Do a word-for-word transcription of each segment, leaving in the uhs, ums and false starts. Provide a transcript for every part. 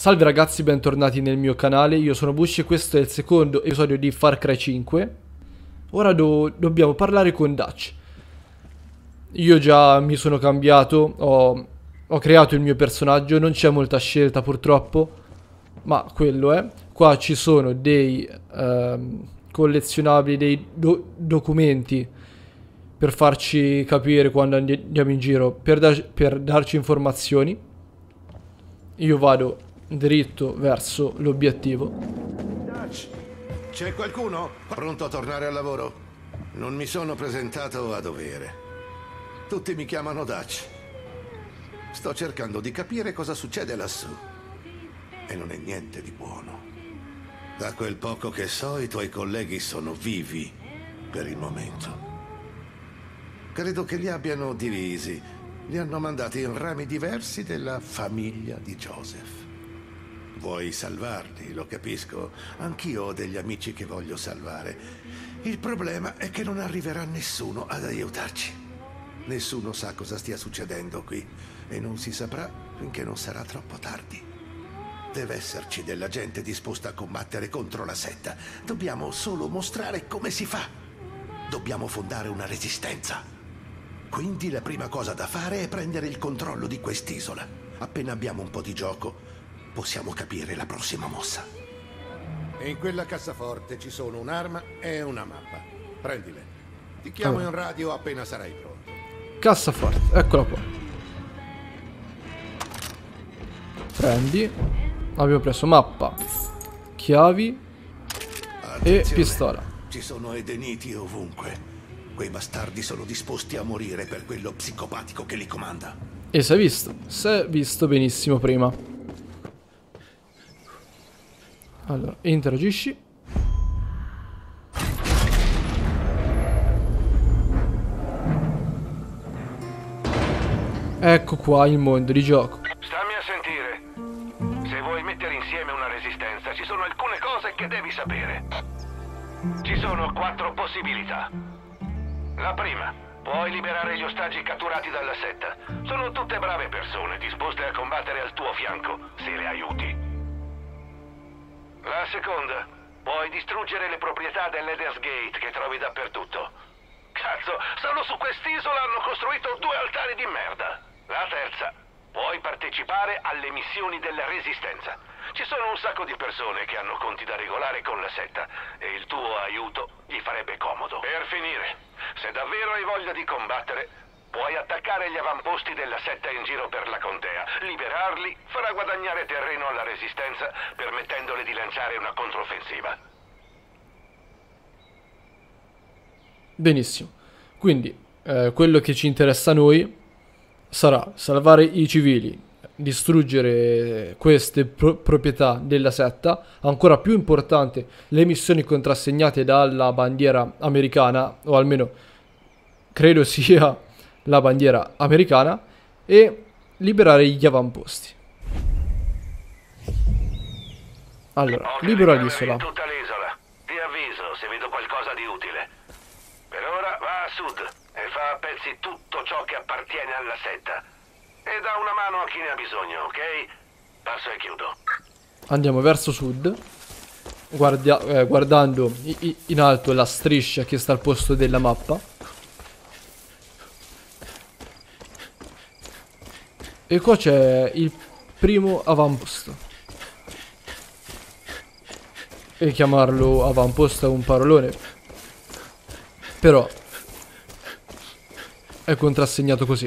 Salve ragazzi, bentornati nel mio canale, io sono Bushi e questo è il secondo episodio di Far Cry cinque. Ora do dobbiamo parlare con Dutch. Io già mi sono cambiato, ho, ho creato il mio personaggio, non c'è molta scelta purtroppo, ma quello è. Qua ci sono dei ehm, collezionabili, dei do documenti per farci capire quando andiamo in giro, per, da per darci informazioni. Io vado dritto verso l'obiettivo. Dutch, c'è qualcuno pronto a tornare al lavoro? Non mi sono presentato a dovere. Tutti mi chiamano Dutch. Sto cercando di capire cosa succede lassù. E non è niente di buono. Da quel poco che so, i tuoi colleghi sono vivi per il momento. Credo che li abbiano divisi. Li hanno mandati in rami diversi della famiglia di Joseph. Vuoi salvarli, lo capisco. Anch'io ho degli amici che voglio salvare. Il problema è che non arriverà nessuno ad aiutarci. Nessuno sa cosa stia succedendo qui e non si saprà finché non sarà troppo tardi. Deve esserci della gente disposta a combattere contro la setta. Dobbiamo solo mostrare come si fa. Dobbiamo fondare una resistenza. Quindi la prima cosa da fare è prendere il controllo di quest'isola. Appena abbiamo un po' di gioco, possiamo capire la prossima mossa. In quella cassaforte ci sono un'arma e una mappa. Prendile. Ti chiamo allora. in radio appena sarai pronto. Cassaforte, eccola qua. Prendi. Abbiamo preso mappa, chiavi Attenzione. e pistola. Ci sono edeniti ovunque. Quei bastardi sono disposti a morire per quello psicopatico che li comanda. E si è visto, si è visto benissimo prima. Allora, interagisci. Ecco qua il mondo di gioco. Stammi a sentire. Se vuoi mettere insieme una resistenza, ci sono alcune cose che devi sapere. Ci sono quattro possibilità. La prima, puoi liberare gli ostaggi catturati dalla setta. Sono tutte brave persone, disposte a combattere al tuo fianco, se le aiuti. La seconda, puoi distruggere le proprietà dell'Eders Gate che trovi dappertutto. Cazzo, solo su quest'isola hanno costruito due altari di merda. La terza, puoi partecipare alle missioni della Resistenza. Ci sono un sacco di persone che hanno conti da regolare con la setta e il tuo aiuto gli farebbe comodo. Per finire, se davvero hai voglia di combattere, puoi attaccare gli avamposti della setta in giro per la contea. Liberarli farà guadagnare terreno alla Resistenza, permettendole di lanciare una controffensiva. Benissimo. Quindi, eh, quello che ci interessa a noi sarà salvare i civili, distruggere queste pro proprietà della setta, ancora più importante le missioni contrassegnate dalla bandiera americana, o almeno credo sia la bandiera americana, e liberare gli avamposti. Allora, libera l'isola. Tutta l'isola. Ti avviso se vedo qualcosa di utile. Per ora va a sud e fa a pezzi tutto ciò che appartiene alla setta. E dà una mano a chi ne ha bisogno, ok? Passo e chiudo. Andiamo verso sud, guardia eh, guardando i in alto la striscia che sta al posto della mappa. E qua c'è il primo avamposto. E chiamarlo avamposto è un parolone, però è contrassegnato così.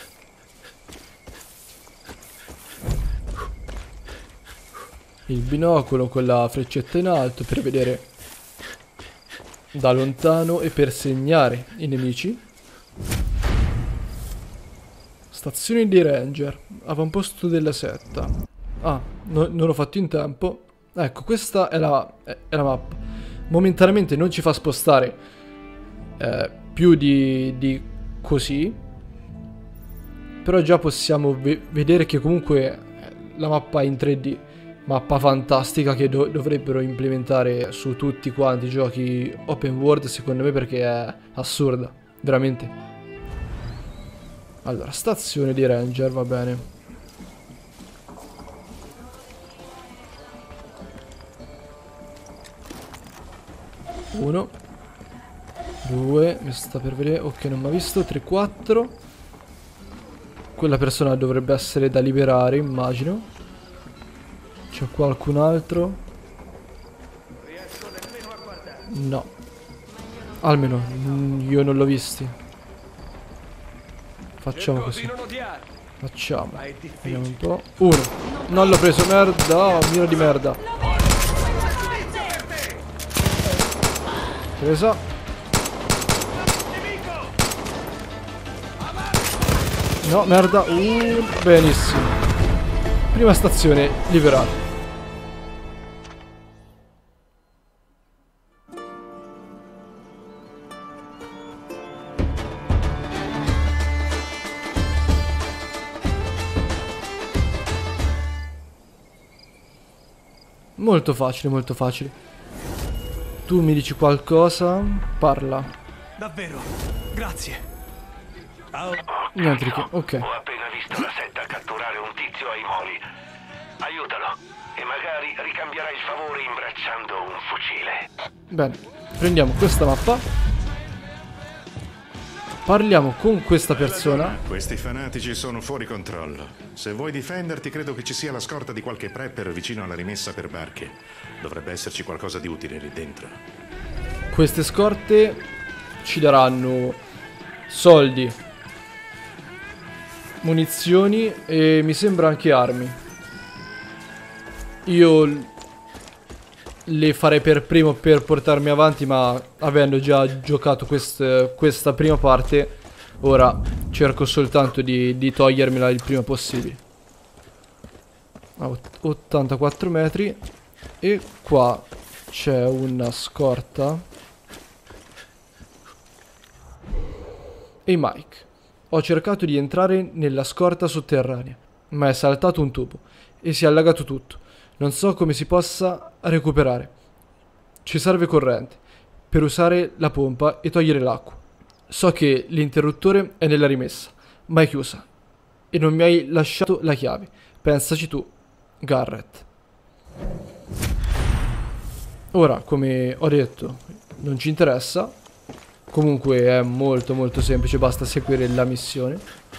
Il binocolo con la freccetta in alto per vedere da lontano e per segnare i nemici. Stazione di ranger, avamposto della setta. Ah, no, non l'ho fatto in tempo. Ecco, questa è la, è, è la mappa. Momentaneamente non ci fa spostare eh, più di, di così, però già possiamo ve vedere che comunque la mappa è in tre D. Mappa fantastica che do dovrebbero implementare su tutti quanti i giochi open world, secondo me, perché è assurda, veramente. Allora, stazione di ranger, va bene. Uno. Due. Mi sta per vedere. Ok, non mi ha visto. Tre, quattro. Quella persona dovrebbe essere da liberare, immagino. C'è qualcun altro? No. Almeno mm, io non l'ho visti. Facciamo così. Facciamo. Vediamo un po'. Uno. Non l'ho preso, merda. Oh, mira di merda. Presa. No, merda. Uh, benissimo. Prima stazione liberata. Molto facile, molto facile. Tu mi dici qualcosa? Parla. Davvero, grazie. Oh. Niente di che, ok. Ho appena visto la setta catturare un tizio ai moli. Aiutalo e magari ricambierai il favore imbracciando un fucile. Bene, prendiamo questa mappa. Parliamo con questa persona. Questi fanatici sono fuori controllo. Se vuoi difenderti, credo che ci sia la scorta di qualche prepper vicino alla rimessa per barche. Dovrebbe esserci qualcosa di utile lì dentro. Queste scorte ci daranno soldi, munizioni e mi sembra anche armi. Io le farei per primo per portarmi avanti, ma avendo già giocato quest, questa prima parte, ora cerco soltanto di, di togliermela il prima possibile. Ah, ottantaquattro metri. E qua c'è una scorta. Ehi Mike, ho cercato di entrare nella scorta sotterranea, ma è saltato un tubo e si è allagato tutto. Non so come si possa recuperare. Ci serve corrente per usare la pompa e togliere l'acqua. So che l'interruttore è nella rimessa, ma è chiusa. E non mi hai lasciato la chiave. Pensaci tu, Garrett. Ora, come ho detto, non ci interessa. Comunque è molto molto semplice, basta seguire la missione.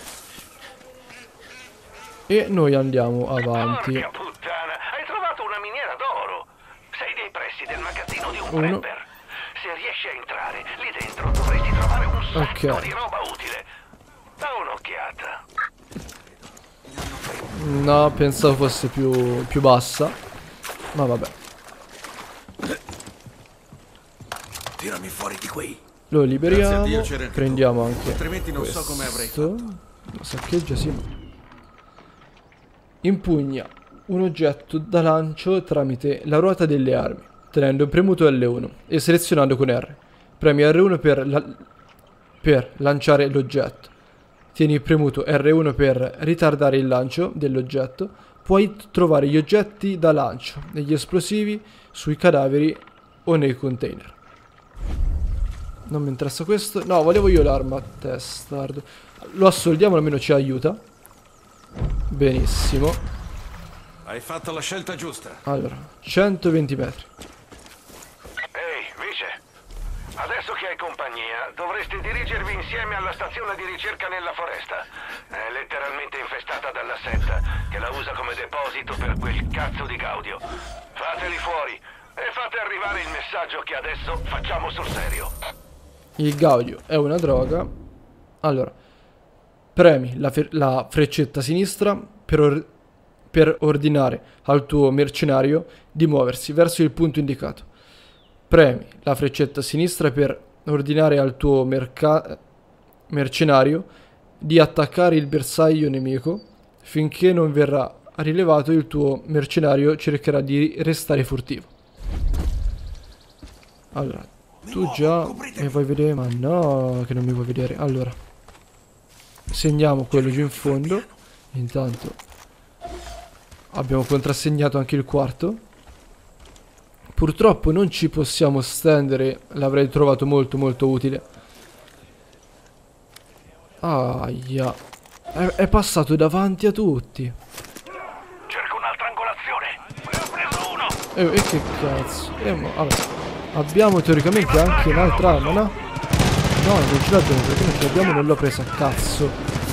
E noi andiamo avanti. Porca puttana, hai trovato una miniera d'oro. Sei dei pressi del magazzino di un Uno. prepper. Se riesci a entrare, lì dentro dovresti trovare un sacco Ok. di roba utile. Da un'occhiata. No, pensavo fosse più, più bassa. Ma vabbè. Tirami fuori di qui. Lo liberiamo. Grazie a Dio c'eri anche Prendiamo tu. anche Altrimenti non so come avrei questo. Lo saccheggia, sì. Impugna un oggetto da lancio tramite la ruota delle armi, tenendo premuto L uno e selezionando con R. Premi R uno per, la per lanciare l'oggetto. Tieni premuto R uno per ritardare il lancio dell'oggetto. Puoi trovare gli oggetti da lancio negli esplosivi, sui cadaveri o nei container. Non mi interessa questo. No, volevo io l'arma testardo. Lo assoldiamo, almeno ci aiuta. Benissimo. Hai fatto la scelta giusta. Allora, centoventi metri. Ehi, Vice. Adesso che hai compagnia, dovreste dirigervi insieme alla stazione di ricerca nella foresta. È letteralmente infestata dalla setta, che la usa come deposito per quel cazzo di Gaudio. Fateli fuori e fate arrivare il messaggio che adesso facciamo sul serio. Il Gaudio è una droga. Allora, premi la, la freccetta sinistra per, or per ordinare al tuo mercenario di muoversi verso il punto indicato. Premi la freccetta sinistra per ordinare al tuo mercenario di attaccare il bersaglio nemico. Finché non verrà rilevato, il tuo mercenario cercherà di restare furtivo. Allora, tu già mi vuoi vedere? Ma no, che non mi vuoi vedere. Allora, segniamo quello giù in fondo. Intanto abbiamo contrassegnato anche il quarto. Purtroppo non ci possiamo stendere. L'avrei trovato molto molto utile. Aia, è, è passato davanti a tutti. Cerco un'altra angolazione. Ne ho preso uno. E, e che cazzo. E mo, vabbè. Abbiamo teoricamente anche un'altra arma, no? No, non ce l'abbiamo, perché non ce l'abbiamo, non l'ho presa, cazzo.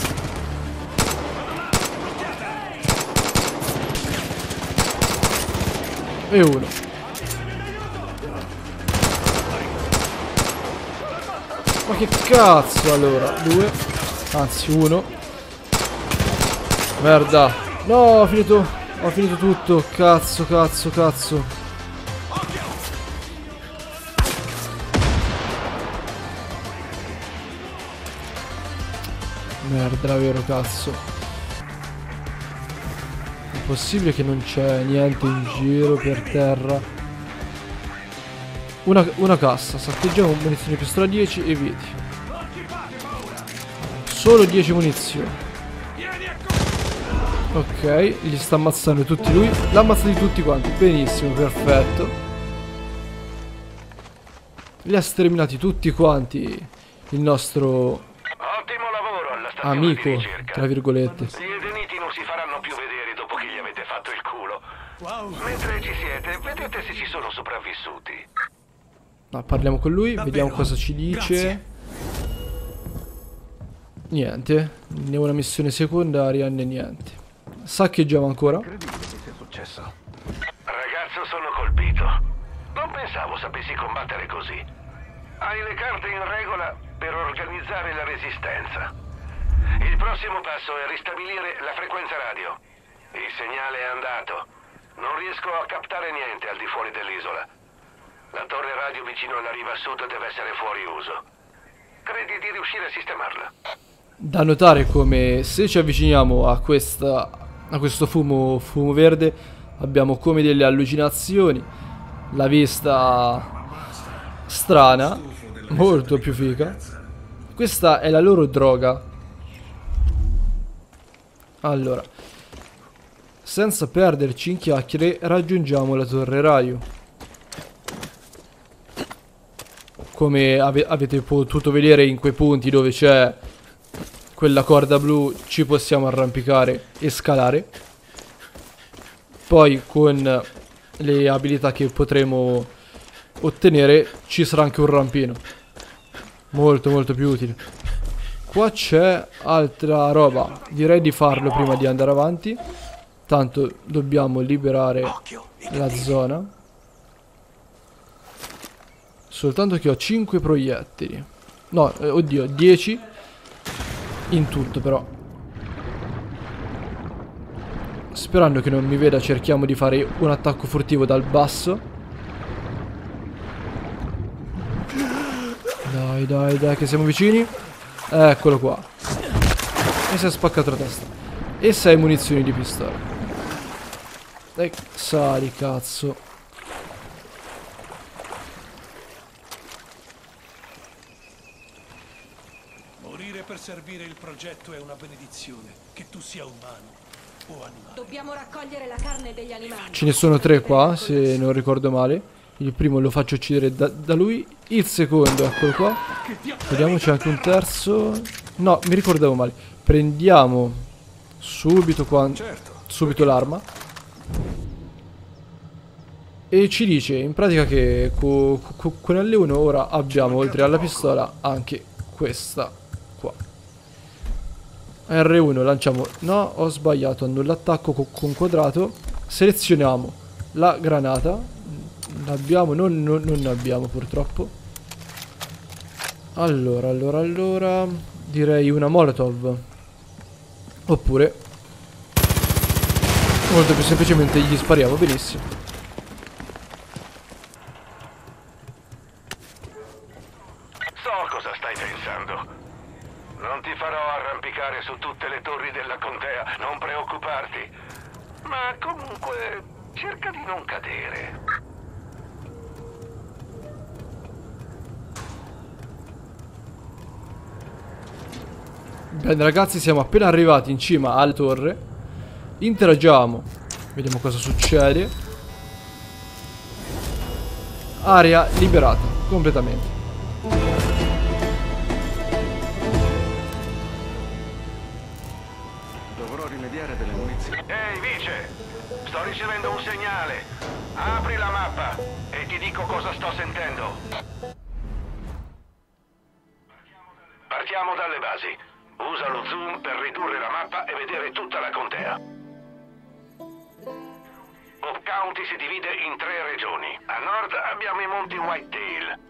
E uno. Ma che cazzo allora? Due. Anzi, uno. Merda. No, ho finito. Ho finito tutto. Cazzo, cazzo, cazzo. Merda, davvero, cazzo. È possibile che non c'è niente in giro per terra. Una, una cassa. Saccheggiamo munizioni pistola dieci e vedi. Solo dieci munizioni. Ok, gli sta ammazzando tutti lui. L'ha ammazzati tutti quanti. Benissimo, perfetto. Li ha sterminati tutti quanti. Il nostro amico, tra virgolette. Gli edeniti non si faranno più vedere dopo che gli avete fatto il culo. Mentre ci siete, vedete se ci sono sopravvissuti. No, parliamo con lui, vediamo cosa ci dice. Niente, né una missione secondaria né niente. Saccheggiamo ancora. Ragazzo, sono colpito. Non pensavo sapessi combattere così. Hai le carte in regola per organizzare la resistenza. Il prossimo passo è ristabilire la frequenza radio. Il segnale è andato. Non riesco a captare niente al di fuori dell'isola. La torre radio vicino alla riva sud deve essere fuori uso. Credi di riuscire a sistemarla? Da notare come se ci avviciniamo a questa a questo fumo, fumo verde abbiamo come delle allucinazioni. La vista strana, molto più figa. Questa è la loro droga. Allora, senza perderci in chiacchiere, raggiungiamo la torre radio. Come ave avete potuto vedere in quei punti dove c'è quella corda blu, ci possiamo arrampicare e scalare. Poi con le abilità che potremo ottenere ci sarà anche un rampino. Molto molto più utile. Qua c'è altra roba. Direi di farlo prima di andare avanti. Tanto dobbiamo liberare la zona. Soltanto che ho cinque proiettili. No, eh, oddio, dieci in tutto però. Sperando che non mi veda, cerchiamo di fare un attacco furtivo dal basso. Dai, dai, dai, che siamo vicini. Eccolo qua. E si è spaccato la testa. E sei munizioni di pistola. E sali, cazzo. Morire per servire il progetto è una benedizione. Che tu sia umano o animale. Dobbiamo raccogliere la carne degli animali. Ce ne sono tre qua, se non ricordo male. Il primo lo faccio uccidere da, da lui. Il secondo, eccolo qua. Vediamo, c'è anche un terzo. No, mi ricordavo male. Prendiamo subito qua, subito l'arma. E ci dice in pratica che co, co, con L uno ora abbiamo, oltre alla pistola, anche questa qua. R uno lanciamo. No, ho sbagliato, annulla attacco con, con quadrato. Selezioniamo la granata. L'abbiamo, non, non, non ne abbiamo purtroppo. Allora, allora, allora direi una Molotov. Oppure molto più semplicemente gli spariamo. Benissimo. So cosa stai pensando. Non ti farò arrampicare su tutte le torri della contea, non preoccuparti. Ma comunque cerca di non cadere. Bene ragazzi, siamo appena arrivati in cima alla torre. Interagiamo. Vediamo cosa succede. Area liberata completamente. Dovrò rimediare delle munizioni. Ehi, Vice! Sto ricevendo un segnale. Apri la mappa e ti dico cosa sto sentendo. Partiamo dalle basi. Usa lo zoom per ridurre la mappa e vedere tutta la contea. Hope County si divide in tre regioni. A nord abbiamo i monti Whitetail.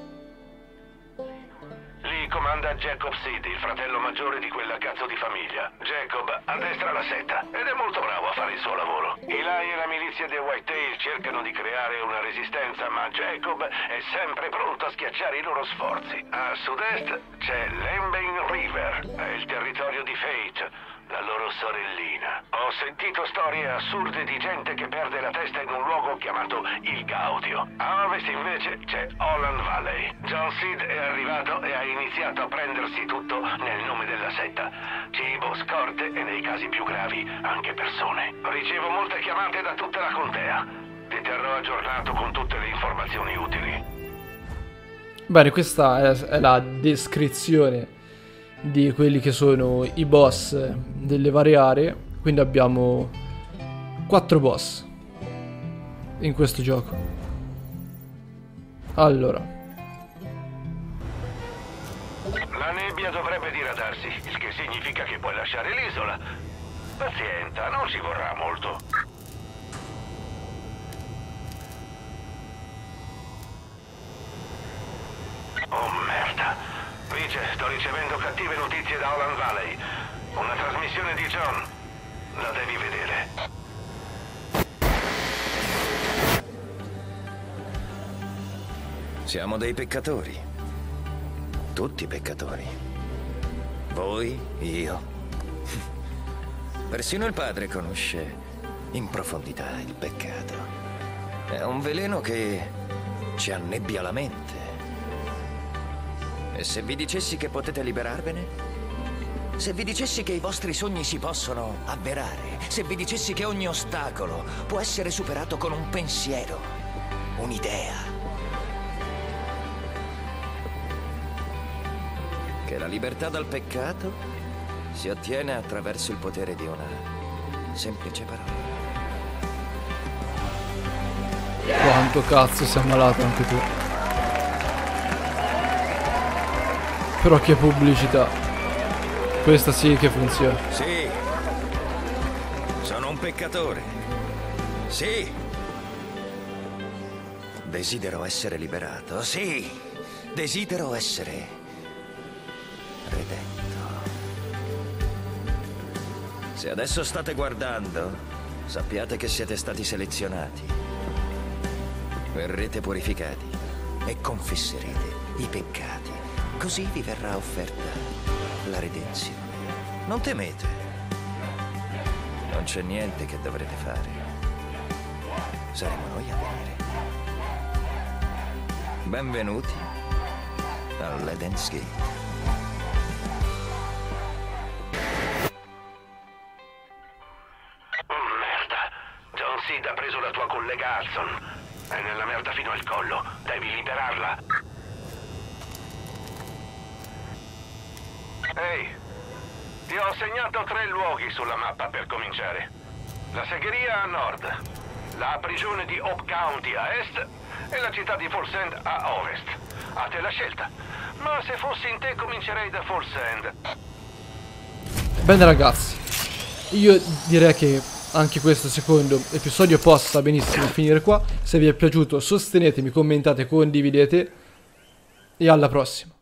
Lì comanda Jacob Seed, il fratello maggiore di quella cazzo di famiglia. Jacob addestra la setta ed è molto bravo a fare il suo lavoro. Eli e la milizia dei Whitetail cercano di creare una resistenza, ma Jacob è sempre pronto a schiacciare i loro sforzi. A sud-est c'è Lambane River, è il territorio di Fate, la loro sorellina. Ho sentito storie assurde di gente che perde la testa in un luogo chiamato il Gaudio. A ovest invece c'è Holland Valley. John Seed è arrivato e ha iniziato a prendersi tutto nel nome della setta. Cibo, scorte e nei casi più gravi anche persone. Ricevo molte chiamate da tutta la contea. Ti terrò aggiornato con tutte le informazioni utili. Bene, questa è, è la descrizione di quelli che sono i boss delle varie aree. Quindi abbiamo quattro boss in questo gioco. Allora, la nebbia dovrebbe diradarsi, il che significa che puoi lasciare l'isola. Pazienza, non ci vorrà molto. Oh merda. Vice, sto ricevendo cattive notizie da Holland Valley. Una trasmissione di John. La devi vedere. Siamo dei peccatori. Tutti peccatori. Voi, io. Persino il padre conosce in profondità il peccato. È un veleno che ci annebbia la mente. E se vi dicessi che potete liberarvene? Se vi dicessi che i vostri sogni si possono avverare? Se vi dicessi che ogni ostacolo può essere superato con un pensiero, un'idea? Che la libertà dal peccato si ottiene attraverso il potere di una semplice parola. quanto cazzo sei ammalato anche tu. Però che pubblicità. Questa sì che funziona. Sì. Sono un peccatore. Sì. Desidero essere liberato. Sì. Desidero essere redento. Se adesso state guardando, sappiate che siete stati selezionati. Verrete purificati e confesserete i peccati. Così vi verrà offerta la redenzione. Non temete. Non c'è niente che dovrete fare. Saremo noi a venire. Benvenuti all'Eden's Gate. Oh, merda. John Seed ha preso la tua collega Hudson. È nella merda fino al collo. Devi liberarla. Ehi, ti ho segnato tre luoghi sulla mappa per cominciare. La segheria a nord, la prigione di Hope County a est e la città di Falls End a ovest. A te la scelta. Ma se fossi in te comincerei da Falls End. Bene ragazzi, io direi che anche questo secondo episodio possa benissimo finire qua. Se vi è piaciuto sostenetemi, commentate, condividete e alla prossima.